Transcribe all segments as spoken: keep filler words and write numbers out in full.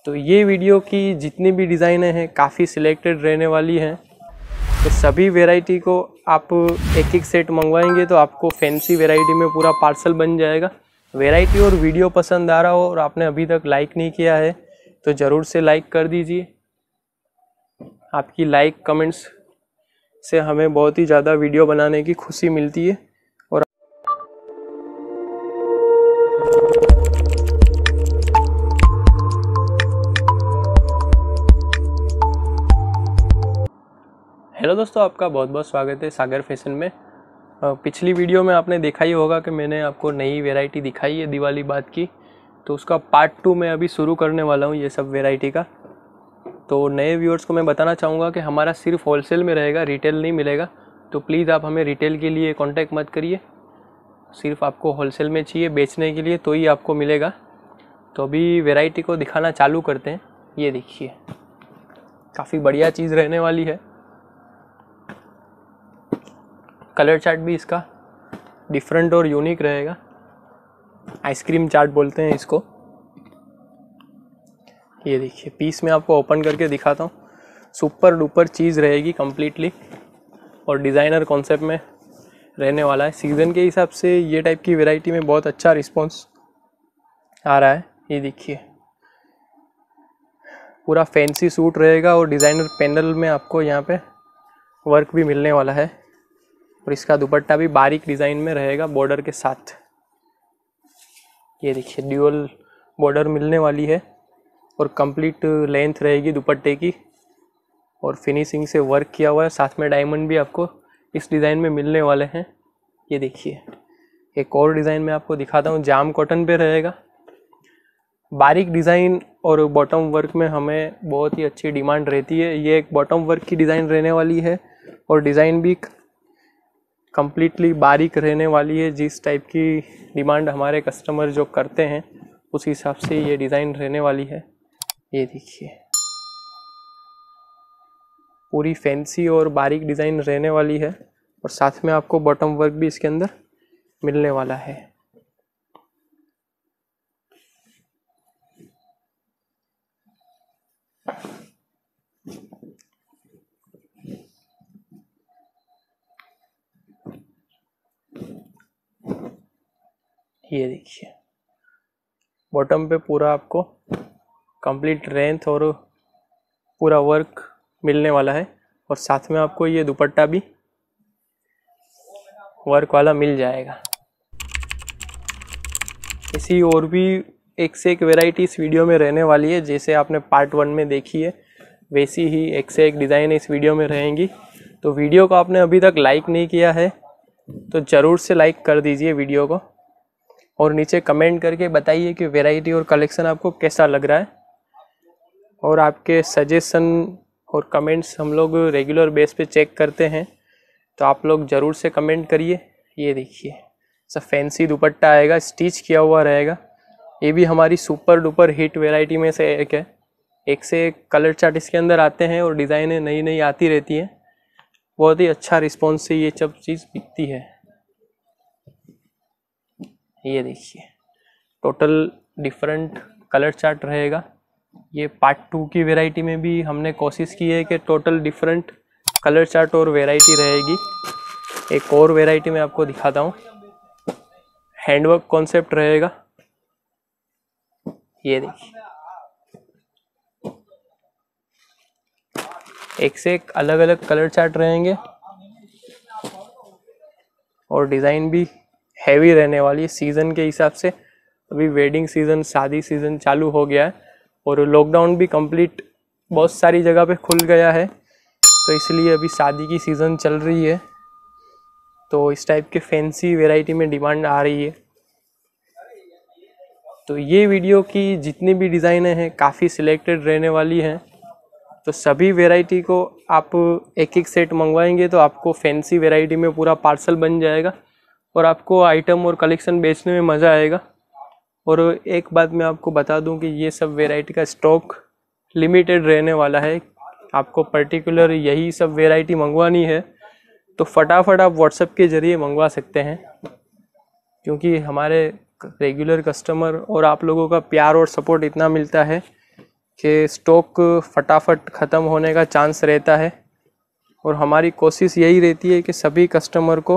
तो ये वीडियो की जितनी भी डिज़ाइनें हैं काफ़ी सिलेक्टेड रहने वाली हैं। तो सभी वैरायटी को आप एक एक सेट मंगवाएंगे तो आपको फैंसी वैरायटी में पूरा पार्सल बन जाएगा। वैरायटी और वीडियो पसंद आ रहा हो और आपने अभी तक लाइक नहीं किया है तो ज़रूर से लाइक कर दीजिए। आपकी लाइक कमेंट्स से हमें बहुत ही ज़्यादा वीडियो बनाने की खुशी मिलती है। और हेलो दोस्तों, आपका बहुत बहुत स्वागत है सागर फैशन में। पिछली वीडियो में आपने देखा ही होगा कि मैंने आपको नई वैरायटी दिखाई है दिवाली बाद की, तो उसका पार्ट टू मैं अभी शुरू करने वाला हूँ ये सब वैरायटी का। तो नए व्यूअर्स को मैं बताना चाहूँगा कि हमारा सिर्फ होलसेल में रहेगा, रिटेल नहीं मिलेगा। तो प्लीज़ आप हमें रिटेल के लिए कांटेक्ट मत करिए, सिर्फ आपको होलसेल में चाहिए बेचने के लिए तो ही आपको मिलेगा। तो अभी वैरायटी को दिखाना चालू करते हैं। ये देखिए, काफ़ी बढ़िया चीज़ रहने वाली है। कलर चार्ट भी इसका डिफरेंट और यूनिक रहेगा, आइसक्रीम चार्ट बोलते हैं इसको। ये देखिए, पीस में आपको ओपन करके दिखाता हूँ। सुपर डुपर चीज़ रहेगी कम्प्लीटली और डिज़ाइनर कॉन्सेप्ट में रहने वाला है। सीज़न के हिसाब से ये टाइप की वैरायटी में बहुत अच्छा रिस्पॉन्स आ रहा है। ये देखिए, पूरा फैंसी सूट रहेगा और डिज़ाइनर पैनल में आपको यहाँ पे वर्क भी मिलने वाला है। और इसका दुपट्टा भी बारीक डिज़ाइन में रहेगा बॉर्डर के साथ। ये देखिए, ड्यूअल बॉर्डर मिलने वाली है और कंप्लीट लेंथ रहेगी दुपट्टे की और फिनिशिंग से वर्क किया हुआ है। साथ में डायमंड भी आपको इस डिज़ाइन में मिलने वाले हैं। ये देखिए, एक और डिज़ाइन में आपको दिखाता हूँ, जाम कॉटन पे रहेगा। बारीक डिज़ाइन और बॉटम वर्क में हमें बहुत ही अच्छी डिमांड रहती है। ये एक बॉटम वर्क की डिज़ाइन रहने वाली है और डिज़ाइन भी कम्प्लीटली बारीक रहने वाली है। जिस टाइप की डिमांड हमारे कस्टमर जो करते हैं उस हिसाब से ये डिज़ाइन रहने वाली है। ये देखिए, पूरी फैंसी और बारीक डिज़ाइन रहने वाली है और साथ में आपको बॉटम वर्क भी इसके अंदर मिलने वाला है। ये देखिए, बॉटम पे पूरा आपको कंप्लीट लेंथ और पूरा वर्क मिलने वाला है और साथ में आपको ये दुपट्टा भी वर्क वाला मिल जाएगा। इसी और भी एक से एक वैरायटी इस वीडियो में रहने वाली है। जैसे आपने पार्ट वन में देखी है वैसी ही एक से एक डिज़ाइन इस वीडियो में रहेंगी। तो वीडियो को आपने अभी तक लाइक नहीं किया है तो ज़रूर से लाइक कर दीजिए वीडियो को और नीचे कमेंट करके बताइए कि वैरायटी और कलेक्शन आपको कैसा लग रहा है। और आपके सजेशन और कमेंट्स हम लोग रेगुलर बेस पे चेक करते हैं, तो आप लोग ज़रूर से कमेंट करिए। ये देखिए, सब फैंसी दुपट्टा आएगा, स्टिच किया हुआ रहेगा। ये भी हमारी सुपर डुपर हिट वैरायटी में से एक है। एक से एक कलर चार्ट इसके अंदर आते हैं और डिज़ाइनें नई नई आती रहती हैं। बहुत ही अच्छा रिस्पॉन्स से ये सब चीज़ बिकती है। ये देखिए, टोटल डिफरेंट कलर चार्ट रहेगा। ये पार्ट टू की वैरायटी में भी हमने कोशिश की है कि टोटल डिफरेंट कलर चार्ट और वैरायटी रहेगी। एक और वैरायटी में आपको दिखाता हूँ, हैंडवर्क कॉन्सेप्ट रहेगा। ये देखिए, एक से एक अलग अलग कलर चार्ट रहेंगे और डिज़ाइन भी हैवी रहने वाली है। सीज़न के हिसाब से अभी वेडिंग सीज़न, शादी सीज़न चालू हो गया है और लॉकडाउन भी कंप्लीट बहुत सारी जगह पे खुल गया है, तो इसलिए अभी शादी की सीज़न चल रही है। तो इस टाइप के फैंसी वैरायटी में डिमांड आ रही है। तो ये वीडियो की जितनी भी डिज़ाइनें हैं काफ़ी सिलेक्टेड रहने वाली हैं। तो सभी वैरायटी को आप एक एक सेट मंगवाएंगे तो आपको फैंसी वैरायटी में पूरा पार्सल बन जाएगा और आपको आइटम और कलेक्शन बेचने में मज़ा आएगा। और एक बात मैं आपको बता दूं कि ये सब वैरायटी का स्टॉक लिमिटेड रहने वाला है। आपको पर्टिकुलर यही सब वैरायटी मंगवानी है तो फटाफट आप व्हाट्सएप के ज़रिए मंगवा सकते हैं, क्योंकि हमारे रेगुलर कस्टमर और आप लोगों का प्यार और सपोर्ट इतना मिलता है कि स्टॉक फटाफट ख़त्म होने का चांस रहता है, और हमारी कोशिश यही रहती है कि सभी कस्टमर को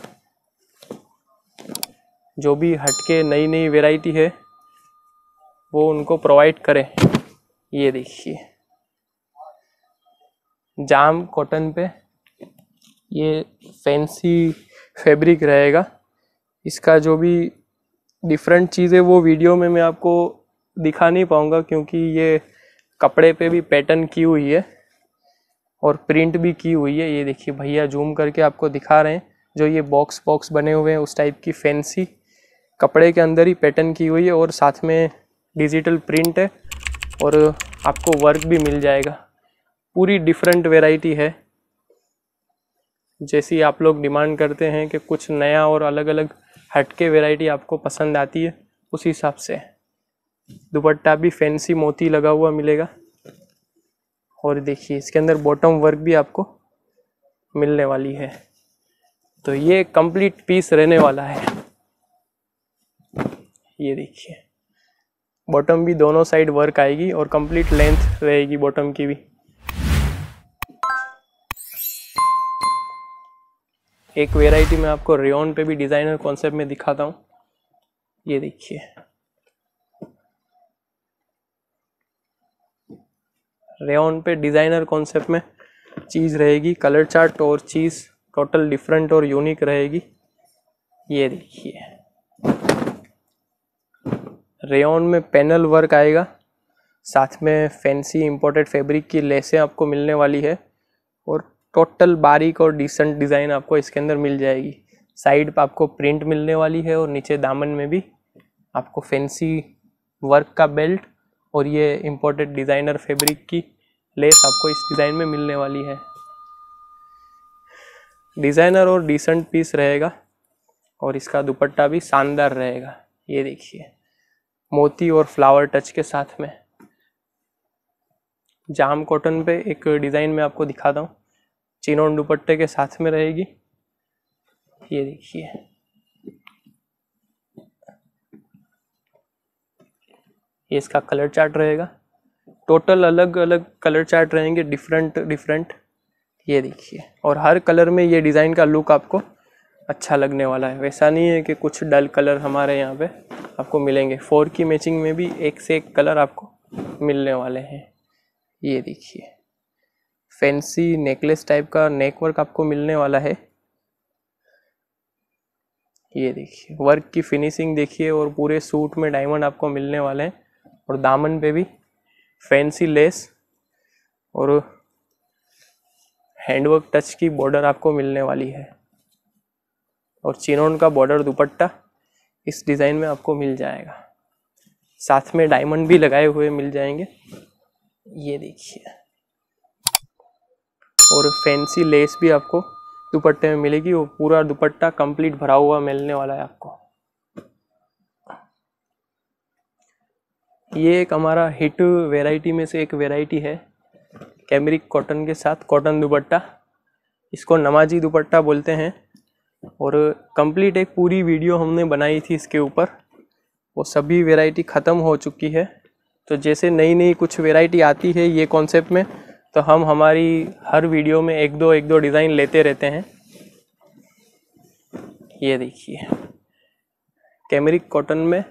जो भी हटके नई नई वैरायटी है वो उनको प्रोवाइड करें। ये देखिए जाम कॉटन पे ये फैंसी फैब्रिक रहेगा। इसका जो भी डिफरेंट चीज़ है वो वीडियो में मैं आपको दिखा नहीं पाऊँगा, क्योंकि ये कपड़े पे भी पैटर्न की हुई है और प्रिंट भी की हुई है। ये देखिए भैया जूम करके आपको दिखा रहे हैं, जो ये बॉक्स बॉक्स बने हुए हैं उस टाइप की फैंसी कपड़े के अंदर ही पैटर्न की हुई है, और साथ में डिजिटल प्रिंट है और आपको वर्क भी मिल जाएगा। पूरी डिफरेंट वैरायटी है, जैसी आप लोग डिमांड करते हैं कि कुछ नया और अलग अलग हटके वैरायटी आपको पसंद आती है, उस हिसाब से। दुपट्टा भी फैंसी मोती लगा हुआ मिलेगा, और देखिए इसके अंदर बॉटम वर्क भी आपको मिलने वाली है। तो ये कंप्लीट पीस रहने वाला है। ये देखिए बॉटम भी दोनों साइड वर्क आएगी और कंप्लीट लेंथ रहेगी बॉटम की भी। एक वैरायटी में आपको रेयॉन पे भी डिज़ाइनर कॉन्सेप्ट में दिखाता हूँ। ये देखिए रेयॉन पे डिज़ाइनर कॉन्सेप्ट में चीज़ रहेगी, कलर चार्ट और चीज़ टोटल डिफरेंट और यूनिक रहेगी। ये देखिए रेयॉन में पैनल वर्क आएगा, साथ में फैंसी इंपोर्टेड फैब्रिक की लेसें आपको मिलने वाली है, और टोटल बारीक और डिसेंट डिज़ाइन आपको इसके अंदर मिल जाएगी। साइड पर आपको प्रिंट मिलने वाली है और नीचे दामन में भी आपको फैंसी वर्क का बेल्ट और ये इंपोर्टेड डिज़ाइनर फैब्रिक की लेस आपको इस डिज़ाइन में मिलने वाली है। डिज़ाइनर और डिसेंट पीस रहेगा, और इसका दुपट्टा भी शानदार रहेगा। ये देखिए मोती और फ्लावर टच के साथ में। जाम कॉटन पे एक डिज़ाइन में आपको दिखाता हूँ, चिनोन दुपट्टे के साथ में रहेगी। ये देखिए ये इसका कलर चार्ट रहेगा, टोटल अलग अलग कलर चार्ट रहेंगे डिफरेंट डिफरेंट। ये देखिए, और हर कलर में ये डिज़ाइन का लुक आपको अच्छा लगने वाला है। वैसा नहीं है कि कुछ डल कलर हमारे यहाँ पे आपको मिलेंगे। फोर की मैचिंग में भी एक से एक कलर आपको मिलने वाले हैं। ये देखिए फैंसी नेकलेस टाइप का नेक वर्क आपको मिलने वाला है। ये देखिए वर्क की फिनिशिंग देखिए, और पूरे सूट में डायमंड आपको मिलने वाले हैं, और दामन पे भी फैंसी लेस और हैंडवर्क टच की बॉर्डर आपको मिलने वाली है, और चिनोन का बॉर्डर दुपट्टा इस डिज़ाइन में आपको मिल जाएगा। साथ में डायमंड भी लगाए हुए मिल जाएंगे। ये देखिए, और फैंसी लेस भी आपको दुपट्टे में मिलेगी, वो पूरा दुपट्टा कंप्लीट भरा हुआ मिलने वाला है आपको। ये एक हमारा हिट वैरायटी में से एक वैरायटी है, कैमरिक कॉटन के साथ कॉटन दुपट्टा। इसको नमाजी दुपट्टा बोलते हैं, और कंप्लीट एक पूरी वीडियो हमने बनाई थी इसके ऊपर। वो सभी वैरायटी ख़त्म हो चुकी है। तो जैसे नई नई कुछ वैरायटी आती है ये कॉन्सेप्ट में, तो हम हमारी हर वीडियो में एक दो एक दो डिज़ाइन लेते रहते हैं। ये देखिए कैमरिक कॉटन में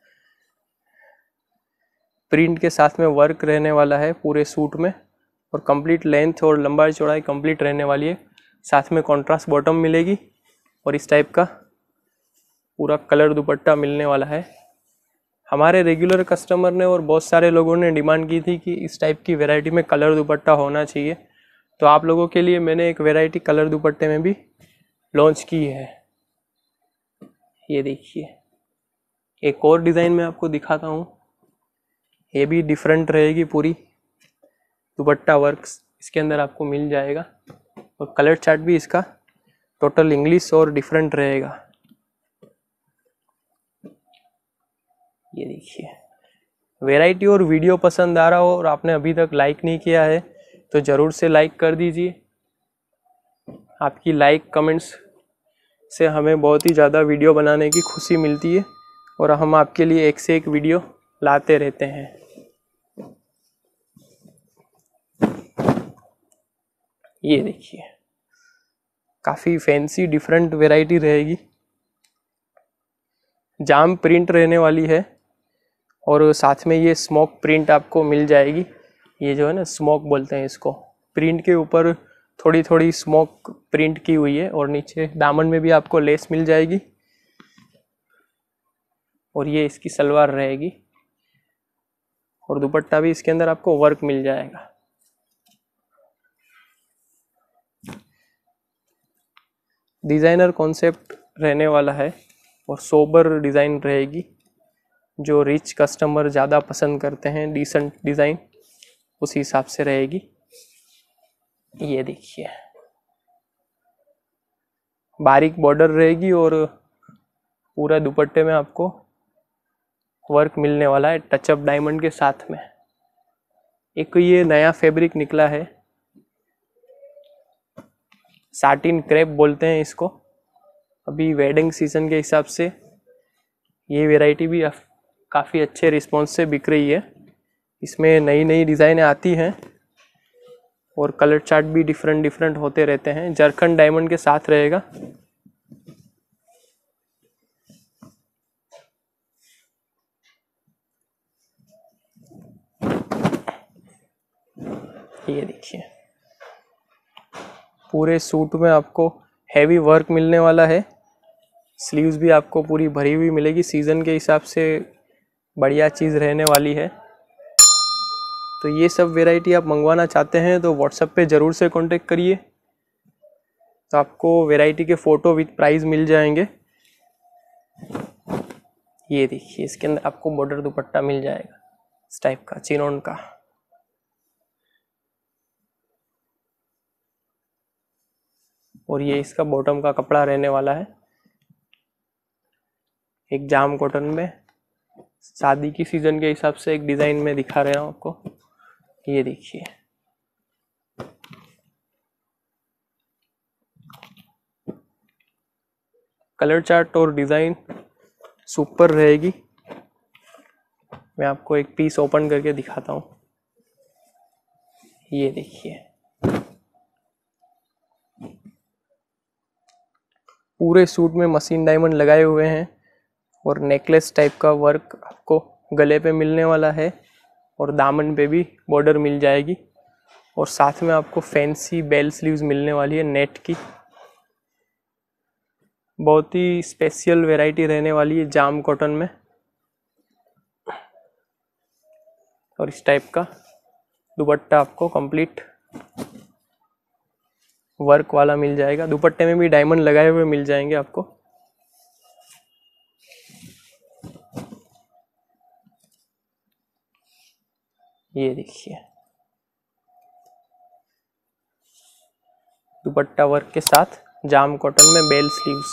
प्रिंट के साथ में वर्क रहने वाला है पूरे सूट में, और कंप्लीट लेंथ और लंबाई चौड़ाई कंप्लीट रहने वाली है। साथ में कॉन्ट्रास्ट बॉटम मिलेगी, और इस टाइप का पूरा कलर दुपट्टा मिलने वाला है। हमारे रेगुलर कस्टमर ने और बहुत सारे लोगों ने डिमांड की थी कि इस टाइप की वैरायटी में कलर दुपट्टा होना चाहिए, तो आप लोगों के लिए मैंने एक वैरायटी कलर दुपट्टे में भी लॉन्च की है। ये देखिए एक और डिज़ाइन में आपको दिखाता हूँ, ये भी डिफरेंट रहेगी पूरी। दुपट्टा वर्क इसके अंदर आपको मिल जाएगा, और कलर चार्ट भी इसका टोटल इंग्लिश और डिफरेंट रहेगा। ये देखिए वैरायटी और वीडियो पसंद आ रहा हो और आपने अभी तक लाइक नहीं किया है तो ज़रूर से लाइक कर दीजिए। आपकी लाइक कमेंट्स से हमें बहुत ही ज़्यादा वीडियो बनाने की खुशी मिलती है, और हम आपके लिए एक से एक वीडियो लाते रहते हैं। ये देखिए काफ़ी फैंसी डिफरेंट वैरायटी रहेगी, जाम प्रिंट रहने वाली है और साथ में ये स्मोक प्रिंट आपको मिल जाएगी। ये जो है ना स्मोक बोलते हैं इसको, प्रिंट के ऊपर थोड़ी थोड़ी स्मोक प्रिंट की हुई है और नीचे दामन में भी आपको लेस मिल जाएगी और ये इसकी सलवार रहेगी और दुपट्टा भी इसके अंदर आपको वर्क मिल जाएगा। डिज़ाइनर कॉन्सेप्ट रहने वाला है और सोबर डिज़ाइन रहेगी, जो रिच कस्टमर ज़्यादा पसंद करते हैं डिसेंट डिज़ाइन, उस हिसाब से रहेगी। ये देखिए बारीक बॉर्डर रहेगी और पूरा दुपट्टे में आपको वर्क मिलने वाला है टचअप डायमंड के साथ में। एक ये नया फैब्रिक निकला है, साटिन क्रेप बोलते हैं इसको। अभी वेडिंग सीजन के हिसाब से ये वैरायटी भी काफ़ी अच्छे रिस्पॉन्स से बिक रही है। इसमें नई नई डिज़ाइनें आती हैं और कलर चार्ट भी डिफरेंट डिफरेंट होते रहते हैं। जरखंड डायमंड के साथ रहेगा। ये देखिए पूरे सूट में आपको हैवी वर्क मिलने वाला है, स्लीव्स भी आपको पूरी भरी हुई मिलेगी। सीज़न के हिसाब से बढ़िया चीज़ रहने वाली है। तो ये सब वैरायटी आप मंगवाना चाहते हैं तो व्हाट्सएप पे ज़रूर से कांटेक्ट करिए, तो आपको वैरायटी के फ़ोटो विद प्राइस मिल जाएंगे। ये देखिए इसके अंदर आपको बॉर्डर दुपट्टा मिल जाएगा इस टाइप का चिनोन का। और ये इसका बॉटम का कपड़ा रहने वाला है, एक जाम कॉटन में। शादी की सीजन के हिसाब से एक डिज़ाइन में दिखा रहा हूँ आपको। ये देखिए कलर चार्ट और डिज़ाइन सुपर रहेगी। मैं आपको एक पीस ओपन करके दिखाता हूँ। ये देखिए पूरे सूट में मशीन डायमंड लगाए हुए हैं और नेकलेस टाइप का वर्क आपको गले पे मिलने वाला है और दामन पे भी बॉर्डर मिल जाएगी और साथ में आपको फैंसी बेल स्लीव्स मिलने वाली है नेट की। बहुत ही स्पेशल वैरायटी रहने वाली है जाम कॉटन में। और इस टाइप का दुपट्टा आपको कंप्लीट वर्क वाला मिल जाएगा। दुपट्टे में भी डायमंड लगाए हुए मिल जाएंगे आपको। ये देखिए दुपट्टा वर्क के साथ जाम कॉटन में बेल स्लीव्स।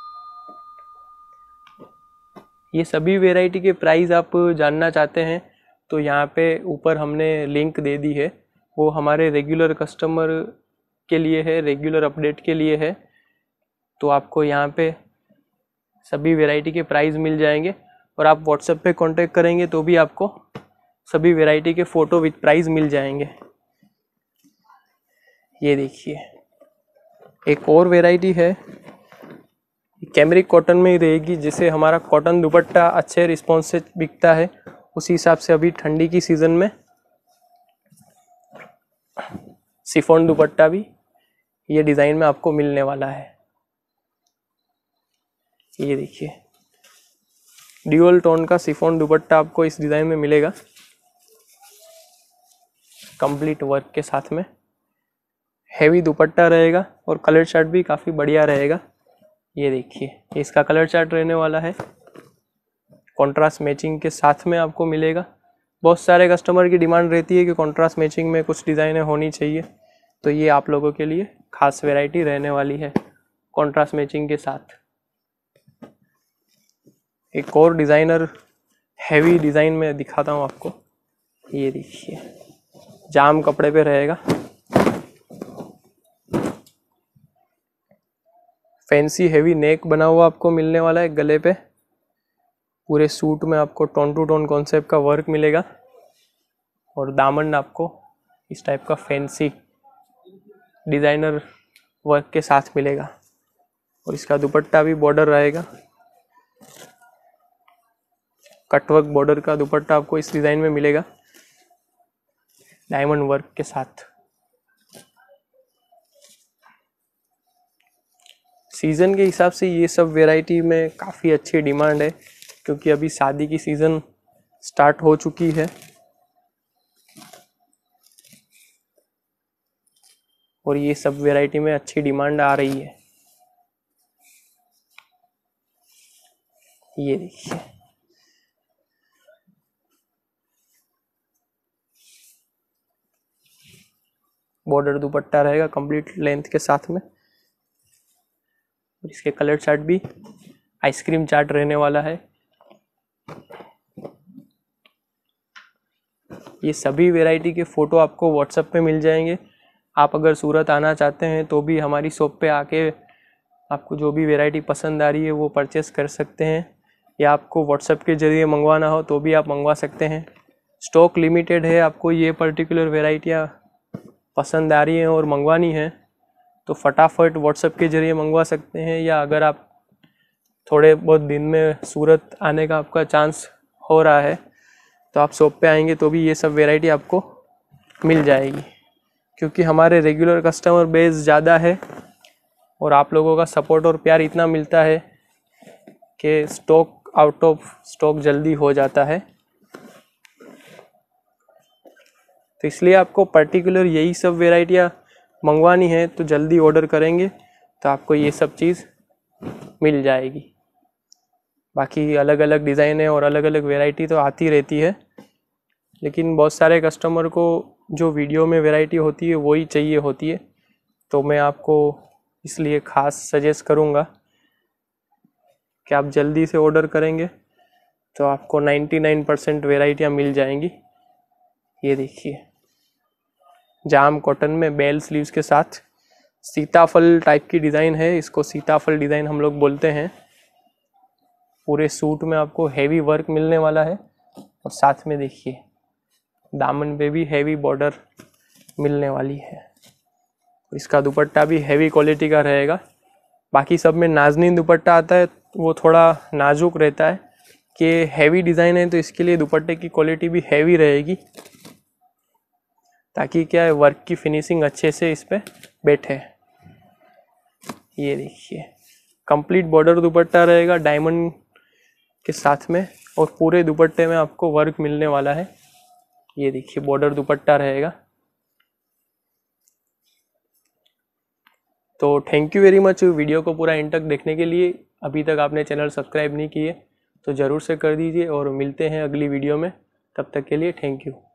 ये सभी वैरायटी के प्राइस आप जानना चाहते हैं तो यहाँ पे ऊपर हमने लिंक दे दी है, वो हमारे रेगुलर कस्टमर के लिए है, रेगुलर अपडेट के लिए है। तो आपको यहाँ पे सभी वैरायटी के प्राइस मिल जाएंगे और आप व्हाट्सएप पे कांटेक्ट करेंगे तो भी आपको सभी वैरायटी के फ़ोटो विद प्राइस मिल जाएंगे। ये देखिए एक और वैरायटी है, कैमरिक कॉटन में ही रहेगी। जैसे हमारा कॉटन दुपट्टा अच्छे रिस्पॉन्स से बिकता है, उसी हिसाब से अभी ठंडी की सीज़न में शिफॉन दुपट्टा भी ये डिज़ाइन में आपको मिलने वाला है। ये देखिए ड्यूअल टोन का शिफॉन दुपट्टा आपको इस डिज़ाइन में मिलेगा, कंप्लीट वर्क के साथ में। हैवी दुपट्टा रहेगा और कलर चार्ट भी काफ़ी बढ़िया रहेगा। ये देखिए इसका कलर चार्ट रहने वाला है, कॉन्ट्रास्ट मैचिंग के साथ में आपको मिलेगा। बहुत सारे कस्टमर की डिमांड रहती है कि कॉन्ट्रास्ट मैचिंग में कुछ डिज़ाइनें होनी चाहिए, तो ये आप लोगों के लिए खास वैरायटी रहने वाली है कॉन्ट्रास्ट मैचिंग के साथ। एक और डिज़ाइनर हैवी डिज़ाइन में दिखाता हूँ आपको। ये देखिए जाम कपड़े पे रहेगा, फैंसी हैवी नेक बना हुआ आपको मिलने वाला है गले पे। पूरे सूट में आपको टोन टू टोन कॉन्सेप्ट का वर्क मिलेगा और दामन आपको इस टाइप का फैंसी डिज़ाइनर वर्क के साथ मिलेगा। और इसका दुपट्टा भी बॉर्डर रहेगा, कटवर्क बॉर्डर का दुपट्टा आपको इस डिज़ाइन में मिलेगा डायमंड वर्क के साथ। सीज़न के हिसाब से ये सब वैरायटी में काफ़ी अच्छी डिमांड है, क्योंकि अभी शादी की सीज़न स्टार्ट हो चुकी है और ये सब वैरायटी में अच्छी डिमांड आ रही है। ये देखिए, बॉर्डर दुपट्टा रहेगा कंप्लीट लेंथ के साथ में। और इसके कलर चार्ट भी आइसक्रीम चार्ट रहने वाला है। ये सभी वैरायटी के फ़ोटो आपको व्हाट्सएप पे मिल जाएंगे। आप अगर सूरत आना चाहते हैं तो भी हमारी शॉप पे आके आपको जो भी वैरायटी पसंद आ रही है वो परचेस कर सकते हैं, या आपको व्हाट्सएप के ज़रिए मंगवाना हो तो भी आप मंगवा सकते हैं। स्टॉक लिमिटेड है, आपको ये पर्टिकुलर वैरायटियाँ पसंद आ रही हैं और मंगवानी है तो फटाफट व्हाट्सएप के ज़रिए मंगवा सकते हैं, या अगर आप थोड़े बहुत दिन में सूरत आने का आपका चांस हो रहा है तो आप शॉप पे आएंगे तो भी ये सब वैरायटी आपको मिल जाएगी, क्योंकि हमारे रेगुलर कस्टमर बेस ज़्यादा है और आप लोगों का सपोर्ट और प्यार इतना मिलता है कि स्टॉक आउट ऑफ स्टॉक जल्दी हो जाता है। तो इसलिए आपको पर्टिकुलर यही सब वैरायटियाँ मंगवानी है तो जल्दी ऑर्डर करेंगे तो आपको ये सब चीज़ मिल जाएगी। बाकी अलग अलग डिज़ाइन है और अलग अलग वैरायटी तो आती रहती है, लेकिन बहुत सारे कस्टमर को जो वीडियो में वैरायटी होती है वही चाहिए होती है, तो मैं आपको इसलिए ख़ास सजेस्ट करूँगा कि आप जल्दी से ऑर्डर करेंगे तो आपको निन्यानवे परसेंट वैरायटियाँ मिल जाएंगी। ये देखिए, जाम कॉटन में बेल स्लीव्स के साथ सीताफल टाइप की डिज़ाइन है, इसको सीताफल डिज़ाइन हम लोग बोलते हैं। पूरे सूट में आपको हैवी वर्क मिलने वाला है और साथ में देखिए दामन पे भी हैवी बॉर्डर मिलने वाली है। इसका दुपट्टा भी हैवी क्वालिटी का रहेगा। बाकी सब में नाज़नीन दुपट्टा आता है, वो थोड़ा नाजुक रहता है कि हैवी डिज़ाइन है तो इसके लिए दुपट्टे की क्वालिटी भी हैवी रहेगी, ताकि क्या है वर्क की फिनिशिंग अच्छे से इस पर बैठे। ये देखिए, कंप्लीट बॉर्डर दुपट्टा रहेगा डायमंड के साथ में और पूरे दुपट्टे में आपको वर्क मिलने वाला है। ये देखिए, बॉर्डर दुपट्टा रहेगा। तो thank you very much video को पूरा एंड तक देखने के लिए। अभी तक आपने चैनल सब्सक्राइब नहीं किए तो ज़रूर से कर दीजिए और मिलते हैं अगली वीडियो में। तब तक के लिए थैंक यू।